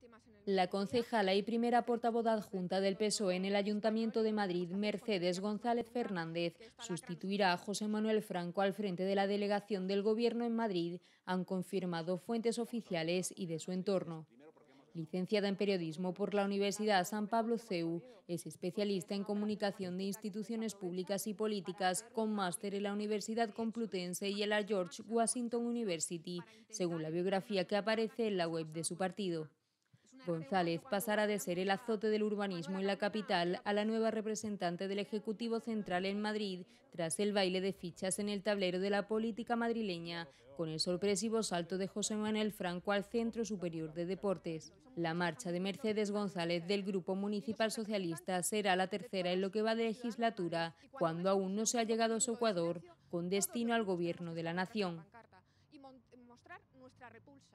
La concejala y primera portavoz adjunta del PSOE en el Ayuntamiento de Madrid, Mercedes González Fernández, sustituirá a José Manuel Franco al frente de la delegación del Gobierno en Madrid, han confirmado fuentes oficiales y de su entorno. Licenciada en Periodismo por la Universidad San Pablo CEU, es especialista en comunicación de instituciones públicas y políticas con máster en la Universidad Complutense y en la George Washington University, según la biografía que aparece en la web de su partido. González pasará de ser el azote del urbanismo en la capital a la nueva representante del Ejecutivo Central en Madrid, tras el baile de fichas en el tablero de la política madrileña, con el sorpresivo salto de José Manuel Franco al Centro Superior de Deportes. La marcha de Mercedes González del Grupo Municipal Socialista será la tercera en lo que va de legislatura, cuando aún no se ha llegado a su Ecuador, con destino al Gobierno de la Nación.